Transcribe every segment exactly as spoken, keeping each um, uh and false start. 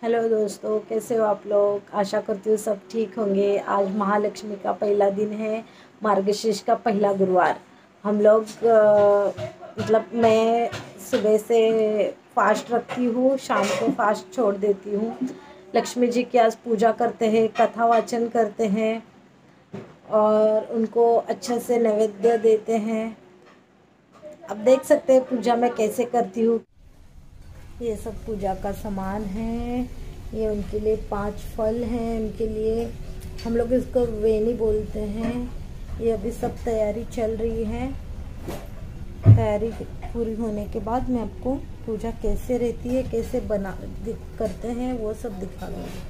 Hello दोस्तों, कैसे हो आप लोग। आशा करती हूँ सब ठीक होंगे। आज महालक्ष्मी का पहला दिन है, मार्गशीर्ष का पहला गुरुवार। हम लोग अ, मतलब मैं सुबह से फास्ट रखती हूँ, शाम को फास्ट छोड़ देती हूँ। लक्ष्मी जी की आज पूजा करते हैं, कथा वाचन करते हैं और उनको अच्छे से नैवेद्य देते हैं। अब देख सकते हैं पूजा मैं कैसे करती हूँ। ये सब पूजा का सामान है। ये उनके लिए पांच फल हैं, उनके लिए हम लोग इसको वेनी बोलते हैं। ये अभी सब तैयारी चल रही है। तैयारी पूरी होने के बाद मैं आपको पूजा कैसे रहती है, कैसे बना करते हैं, वो सब दिखा दूँगी।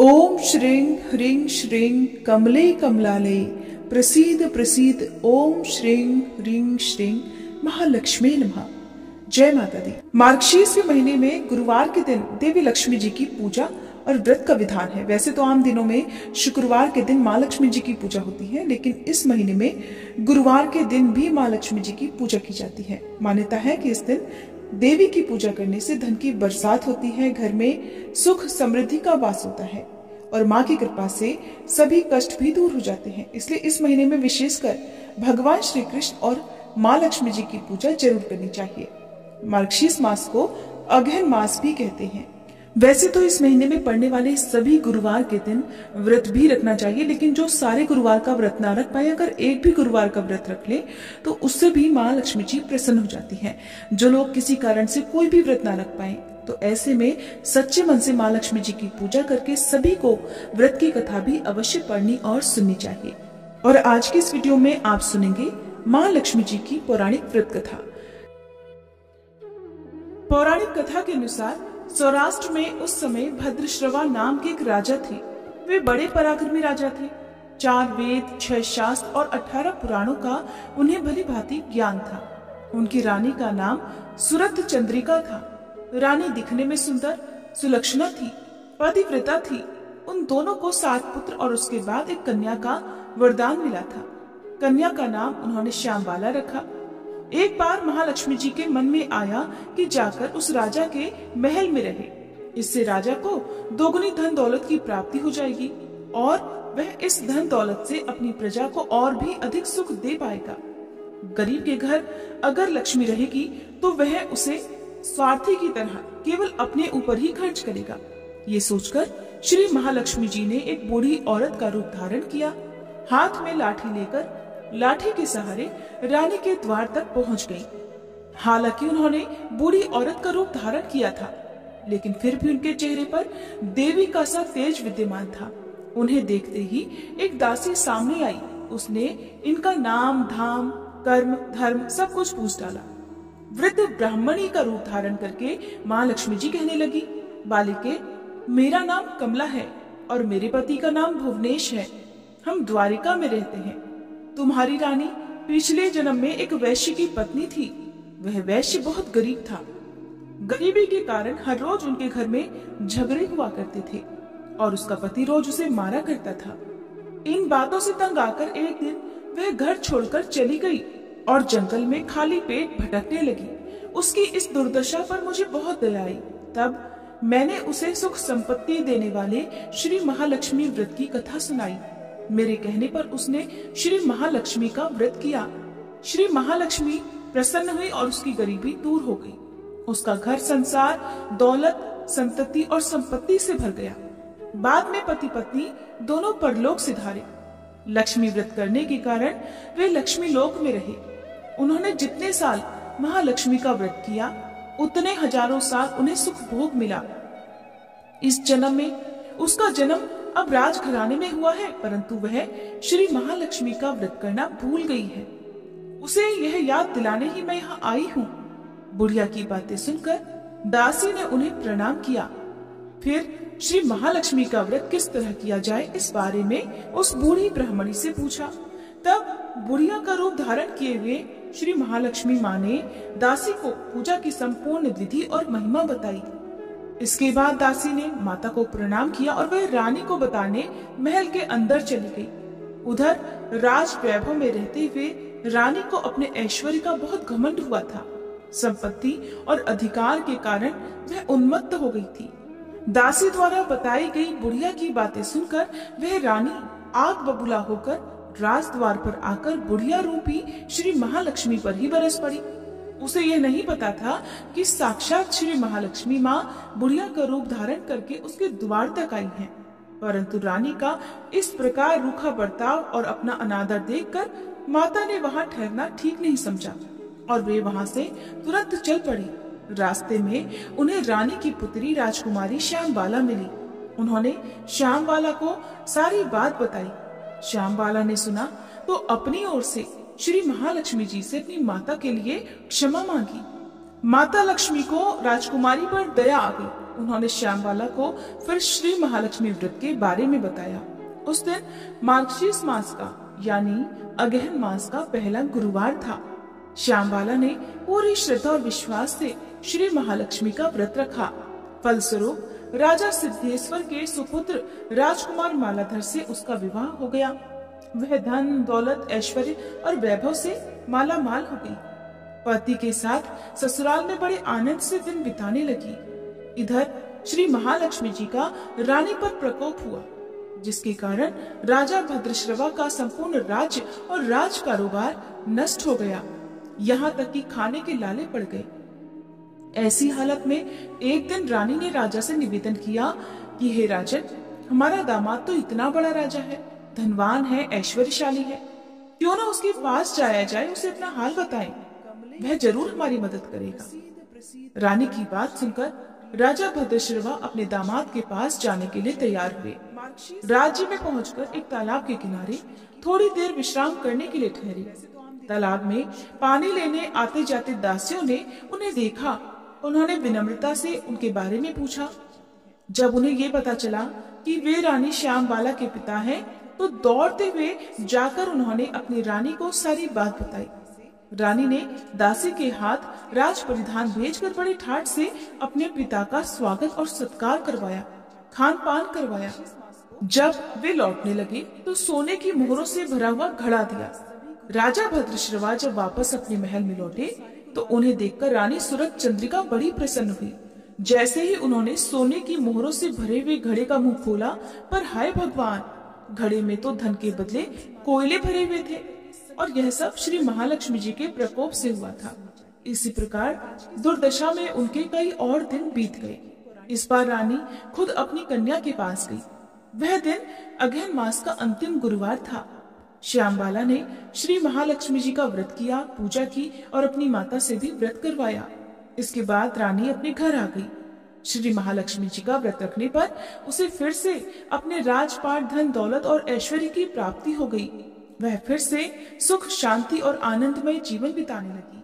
ओम श्रीं ह्रीं श्रीं कमले कमलाले प्रसीद प्रसीद ओम श्रीं ह्रीं श्रीं महालक्ष्मी नमः। जय माता दी। मार्गशीर्ष के महीने में गुरुवार के दिन देवी लक्ष्मी जी की पूजा और व्रत का विधान है। वैसे तो आम दिनों में शुक्रवार के दिन माँ लक्ष्मी जी की पूजा होती है, लेकिन इस महीने में गुरुवार के दिन भी माँ लक्ष्मी जी की पूजा की जाती है। मान्यता है कि इस दिन देवी की पूजा करने से धन की बरसात होती है, घर में सुख समृद्धि का वास होता है और माँ की कृपा से सभी कष्ट भी दूर हो जाते हैं। इसलिए इस महीने में विशेषकर भगवान श्री कृष्ण और माँ लक्ष्मी जी की पूजा जरूर करनी चाहिए। मार्गशीर्ष मास को अगहन मास भी कहते हैं। वैसे तो इस महीने में पड़ने वाले सभी गुरुवार के दिन व्रत भी रखना चाहिए, लेकिन जो सारे गुरुवार का व्रत ना रख पाए, अगर एक भी गुरुवार का व्रत रख ले तो उससे भी माँ लक्ष्मी जी प्रसन्न हो जाती हैं। जो लोग किसी कारण से कोई भी व्रत ना रख पाए तो ऐसे में सच्चे मन से माँ लक्ष्मी जी की पूजा करके सभी को व्रत की कथा भी अवश्य पढ़नी और सुननी चाहिए। और आज की इस वीडियो में आप सुनेंगे माँ लक्ष्मी जी की पौराणिक व्रत कथा। पौराणिक कथा के अनुसार सौराष्ट्र में उस समय भद्रश्रवा नाम के एक राजा थे। वे बड़े पराक्रमी राजा थे। चार वेद, छह शास्त्र और अठारह पुराणों का उन्हें भली भांति ज्ञान था। उनकी रानी का नाम सुरथ चंद्रिका था। रानी दिखने में सुंदर सुलक्षणा थी, पतिव्रता थी। उन दोनों को सात पुत्र और उसके बाद एक कन्या का वरदान मिला था। कन्या का नाम उन्होंने श्यामबाला रखा। एक बार महालक्ष्मी जी के मन में आया कि जाकर उस राजा के महल में रहे। इससे राजा को दोगुनी धन दौलत की प्राप्ति हो जाएगी और वह इस धन दौलत से अपनी प्रजा को और भी अधिक सुख दे पाएगा। गरीब के घर अगर लक्ष्मी रहेगी तो वह उसे स्वार्थी की तरह केवल अपने ऊपर ही खर्च करेगा। ये सोचकर श्री महालक्ष्मी जी ने एक बूढ़ी औरत का रूप धारण किया। हाथ में लाठी लेकर लाठी के सहारे रानी के द्वार तक पहुंच गई। हालांकि उन्होंने बूढ़ी औरत का रूप धारण किया था, लेकिन फिर भी उनके चेहरे पर देवी का सा तेज विद्यमान था। उन्हें देखते ही एक दासी सामने आई। उसने इनका नाम, धाम, कर्म, धर्म सब कुछ पूछ डाला। वृद्ध ब्राह्मणी का रूप धारण करके माँ लक्ष्मी जी कहने लगी, बालिके, मेरा नाम कमला है और मेरे पति का नाम भुवनेश है। हम द्वारिका में रहते हैं। तुम्हारी रानी पिछले जन्म में एक वैश्य की पत्नी थी। वह वैश्य बहुत गरीब था। गरीबी के कारण हर रोज उनके घर में झगड़े हुआ करते थे और उसका पति रोज उसे मारा करता था। इन बातों से तंग आकर एक दिन वह घर छोड़कर चली गई और जंगल में खाली पेट भटकने लगी। उसकी इस दुर्दशा पर मुझे बहुत दया आई। तब मैंने उसे सुख संपत्ति देने वाले श्री महालक्ष्मी व्रत की कथा सुनाई। मेरे कहने पर उसने श्री महालक्ष्मी का व्रत किया। श्री महालक्ष्मी प्रसन्न हुई और उसकी गरीबी दूर हो गई। उसका घर संसार, दौलत, संतति और संपत्ति से भर गया। बाद में पति पत्नी दोनों परलोक सिधारे। लक्ष्मी व्रत करने के कारण वे लक्ष्मी लोक में रहे। उन्होंने जितने साल महालक्ष्मी का व्रत किया उतने हजारों साल उन्हें सुख भोग मिला। इस जन्म में उसका जन्म अब राजघराने में हुआ है, परंतु वह श्री महालक्ष्मी का व्रत करना भूल गई है। उसे यह याद दिलाने ही मैं यहाँ आई हूँ। बुढ़िया की बातें सुनकर दासी ने उन्हें प्रणाम किया। फिर श्री महालक्ष्मी का व्रत किस तरह किया जाए इस बारे में उस बूढ़ी ब्राह्मणी से पूछा। तब बुढ़िया का रूप धारण किए हुए श्री महालक्ष्मी माँ ने दासी को पूजा की संपूर्ण विधि और महिमा बताई। इसके बाद दासी ने माता को प्रणाम किया और वह रानी को बताने महल के अंदर चली गई। उधर राज वैभव में रहते हुए रानी को अपने ऐश्वर्य का बहुत घमंड हुआ था। संपत्ति और अधिकार के कारण वह उन्मत्त हो गई थी। दासी द्वारा बताई गई बुढ़िया की बातें सुनकर वह रानी आग बबूला होकर राज द्वार पर आकर बुढ़िया रूपी श्री महालक्ष्मी पर ही बरस पड़ी। उसे यह नहीं पता था कि साक्षात श्री महालक्ष्मी माँ बुढ़िया का रूप धारण करके उसके द्वार तक आई हैं। परंतु रानी का इस प्रकार रूखा बर्ताव और अपना अनादर देखकर माता ने वहाँ ठहरना ठीक नहीं समझा और वे वहाँ से तुरंत चल पड़ी। रास्ते में उन्हें रानी की पुत्री राजकुमारी श्यामबाला मिली। उन्होंने श्यामबाला को सारी बात बताई। श्यामबाला ने सुना तो अपनी ओर से श्री महालक्ष्मी जी से अपनी माता के लिए क्षमा मांगी। माता लक्ष्मी को राजकुमारी पर दया आ गई। उन्होंने श्यामबाला को फिर श्री महालक्ष्मी व्रत के बारे में बताया। उस दिन मार्गशीर्ष मास का यानी अगहन मास का पहला गुरुवार था। श्यामबाला ने पूरी श्रद्धा और विश्वास से श्री महालक्ष्मी का व्रत रखा। फलस्वरूप राजा सिद्धेश्वर के सुपुत्र राजकुमार मालाधर से उसका विवाह हो गया। वह धन दौलत ऐश्वर्य और वैभव से माला माल हो गई। पति के साथ ससुराल में बड़े आनंद से दिन बिताने लगी। इधर श्री महालक्ष्मी जी का रानी पर प्रकोप हुआ, जिसके कारण राजा भद्रश्रवा का संपूर्ण राज्य और राज कारोबार नष्ट हो गया। यहाँ तक कि खाने के लाले पड़ गए। ऐसी हालत में एक दिन रानी ने राजा से निवेदन किया कि हे राजन, हमारा दामाद तो इतना बड़ा राजा है, धनवान है, ऐश्वर्यशाली है, क्यों ना उसके पास जाया जाए, उसे अपना हाल बताएं, वह जरूर हमारी मदद करेगा। रानी की बात सुनकर राजा भद्रश्रवा अपने दामाद के पास जाने के लिए तैयार हुए। राज्य में पहुंचकर एक तालाब के किनारे थोड़ी देर विश्राम करने के लिए ठहरे। तालाब में पानी लेने आते जाते दासियों ने उन्हें देखा। उन्होंने विनम्रता से उनके बारे में पूछा। जब उन्हें ये पता चला कि वे रानी श्यामबाला के पिता हैं, तो दौड़ते हुए जाकर उन्होंने अपनी रानी को सारी बात बताई। रानी ने दासी के हाथ राज परिधान भेजकर बड़े ठाट से अपने पिता का स्वागत और सत्कार करवाया, खान पान करवाया। जब वे लौटने लगे तो सोने की मोहरों से भरा हुआ घड़ा दिया। राजा भद्रश्रवा जब वापस अपने महल में लौटे तो उन्हें देखकर रानी सूरत चंद्रिका बड़ी प्रसन्न हुई। जैसे ही उन्होंने सोने की मोहरों से भरे हुए घड़े का मुंह खोला, पर हाय भगवान, घड़े में तो धन के बदले कोयले भरे हुए थे, और यह सब श्री महालक्ष्मी जी के प्रकोप से हुआ था। इसी प्रकार दुर्दशा में उनके कई और दिन बीत गए। इस बार रानी खुद अपनी कन्या के पास गई। वह दिन अगहन मास का अंतिम गुरुवार था। श्यामबाला ने श्री महालक्ष्मी जी का व्रत किया, पूजा की और अपनी माता से भी व्रत करवाया। इसके बाद रानी अपने घर आ गई। श्री महालक्ष्मी जी का व्रत रखने पर उसे फिर से अपने राजपाट, धन दौलत और ऐश्वर्य की प्राप्ति हो गई। वह फिर से सुख, शांति और आनंदमय जीवन बिताने लगी।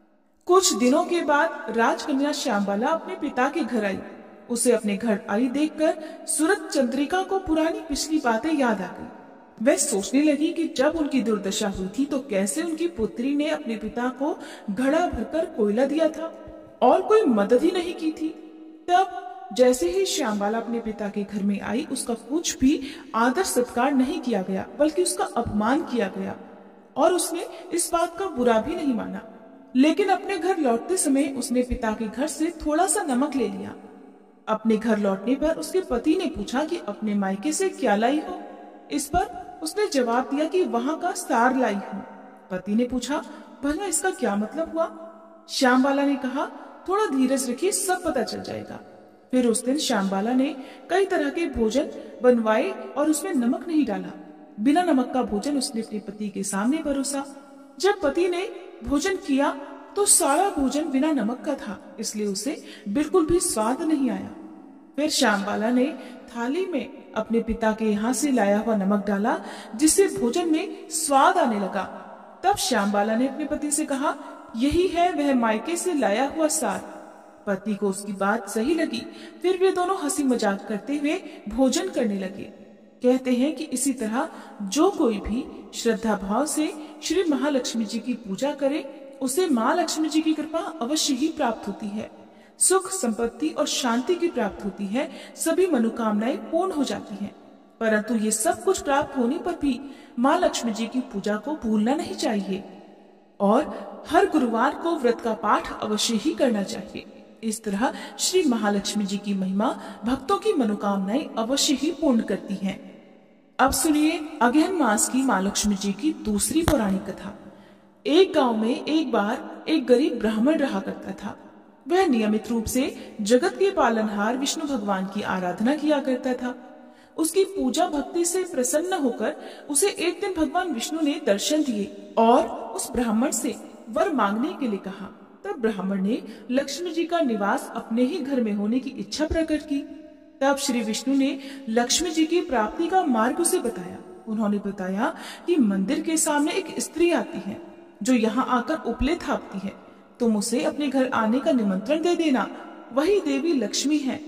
कुछ दिनों के बाद राजकन्या श्यामबाला अपने पिता के घर आई। उसे अपने घर आई देखकर सूरत चंद्रिका को पुरानी पिछली बातें याद आ गई। वह सोचने लगी कि जब उनकी दुर्दशा हुई थी तो कैसे उनकी पुत्री ने अपने पिता को घड़ा भरकर कोयला दिया था और कोई मदद ही नहीं की थी। तब जैसे ही श्यामबाला अपने पिता के घर में आई, उसका कुछ भी आदर सत्कार नहीं किया गया, बल्कि उसका अपमान किया गया और उसने इस बात का बुरा भी नहीं माना। लेकिन अपने घर लौटते समय उसने पिता के घर से थोड़ा सा नमक ले लिया। अपने घर लौटने पर उसके पति ने पूछा कि अपने मायके से क्या लाई हो। इस पर उसने जवाब दिया कि वहाँ का सार लाई हूँ। पति ने पूछा, भला इसका क्या मतलब हुआ? श्यामबाला ने कहा, थोड़ा धीरज रखिए, सब पता चल जाएगा। फिर उस दिन श्यामबाला ने कई तरह के भोजन बनवाए और उसमें नमक नहीं डाला। बिना नमक का भोजन उसने अपने पति के सामने परोसा। जब पति ने भोजन किया तो सारा भोजन बिना नमक का था, इसलिए उसे बिल्कुल भी स्वाद नहीं आया। फिर श्यामबाला ने थाली में अपने पिता के यहाँ से लाया हुआ नमक डाला, जिससे भोजन में स्वाद आने लगा। तब श्यामबाला ने अपने पति से कहा, यही है वह मायके से लाया हुआ सार। पति को उसकी बात सही लगी। फिर वे दोनों हंसी मजाक करते हुए भोजन करने लगे। कहते हैं कि इसी तरह जो कोई भी श्रद्धा भाव से श्री महालक्ष्मी जी की पूजा करे, उसे माँ लक्ष्मी जी की कृपा अवश्य ही प्राप्त होती है। सुख, संपत्ति और शांति की प्राप्त होती है। सभी मनोकामनाएं पूर्ण हो जाती हैं। परंतु ये सब कुछ प्राप्त होने पर भी माँ लक्ष्मी जी की पूजा को भूलना नहीं चाहिए और हर गुरुवार को व्रत का पाठ अवश्य ही करना चाहिए। इस तरह श्री महालक्ष्मी जी की महिमा भक्तों की मनोकामनाएं अवश्य ही पूर्ण करती हैं। अब सुनिए अगहन मास की माँ लक्ष्मी जी की दूसरी पौराणिक कथा। एक गांव में एक बार एक गरीब ब्राह्मण रहा करता था। वह नियमित रूप से जगत के पालनहार विष्णु भगवान की आराधना किया करता था। उसकी पूजा भक्ति से प्रसन्न होकर उसे एक दिन भगवान विष्णु ने दर्शन दिए और उस ब्राह्मण से वर मांगने के लिए कहा। तब ब्राह्मण ने लक्ष्मी जी का निवास अपने ही घर में होने की इच्छा प्रकट की। तब श्री विष्णु ने लक्ष्मी जी की प्राप्ति का मार्ग उसे बताया। उन्होंने बताया कि मंदिर के सामने एक स्त्री आती है जो यहाँ आकर उपले थापती है। तुम उसे अपने घर आने का निमंत्रण दे देना। वही देवी लक्ष्मी है।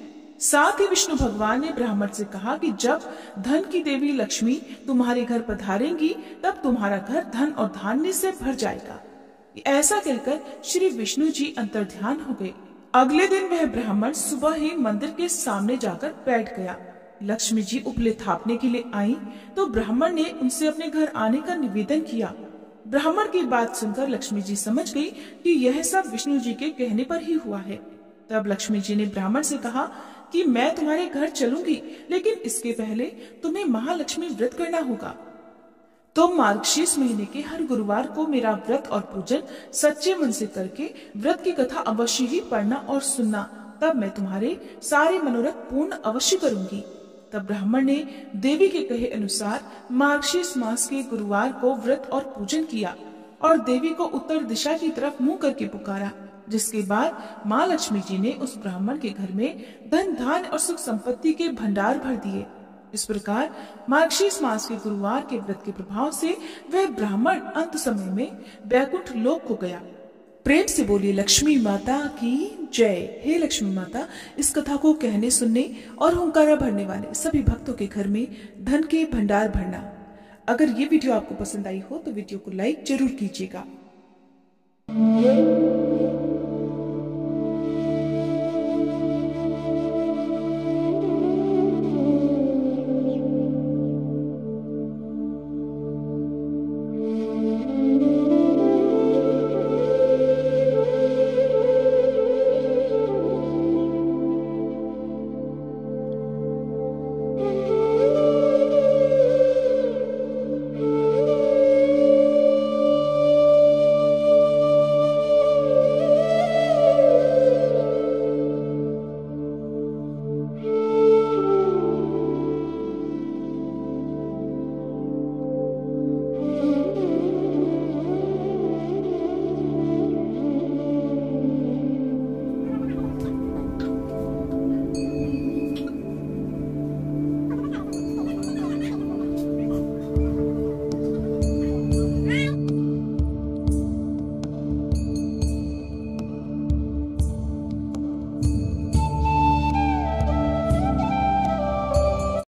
साथ ही विष्णु भगवान ने ब्राह्मण से कहा कि जब धन की देवी लक्ष्मी तुम्हारे घर पधारेंगी तब तुम्हारा घर धन और धान्य से भर जाएगा। ऐसा कहकर श्री विष्णु जी अंतर्ध्यान हो गए। अगले दिन वह ब्राह्मण सुबह ही मंदिर के सामने जाकर बैठ गया। लक्ष्मी जी उपले थापने के लिए आई तो ब्राह्मण ने उनसे अपने घर आने का निवेदन किया। ब्राह्मण की बात सुनकर लक्ष्मी जी समझ गई कि यह सब विष्णु जी के कहने पर ही हुआ है। तब लक्ष्मी जी ने ब्राह्मण से कहा कि मैं तुम्हारे घर चलूंगी, लेकिन इसके पहले तुम्हें महालक्ष्मी व्रत करना होगा। तुम मार्गशीर्ष महीने के हर गुरुवार को मेरा व्रत और पूजन सच्चे मन से करके व्रत की कथा अवश्य ही पढ़ना और सुनना, तब मैं तुम्हारे सारे मनोरथ पूर्ण अवश्य करूंगी। तब ब्राह्मण ने देवी के कहे अनुसार मार्गशीर्ष मास के गुरुवार को व्रत और पूजन किया और देवी को उत्तर दिशा की तरफ मुंह करके पुकारा, जिसके बाद माँ लक्ष्मी जी ने उस ब्राह्मण के घर में धन धान्य और सुख संपत्ति के भंडार भर दिए। इस प्रकार मार्गशीर्ष मास के गुरुवार के व्रत के प्रभाव से वह ब्राह्मण अंत समय में बैकुंठ लोक को गया। प्रेम से बोलिए लक्ष्मी माता की जय। हे लक्ष्मी माता, इस कथा को कहने सुनने और हुंकारा भरने वाले सभी भक्तों के घर में धन के भंडार भरना। अगर ये वीडियो आपको पसंद आई हो तो वीडियो को लाइक जरूर कीजिएगा।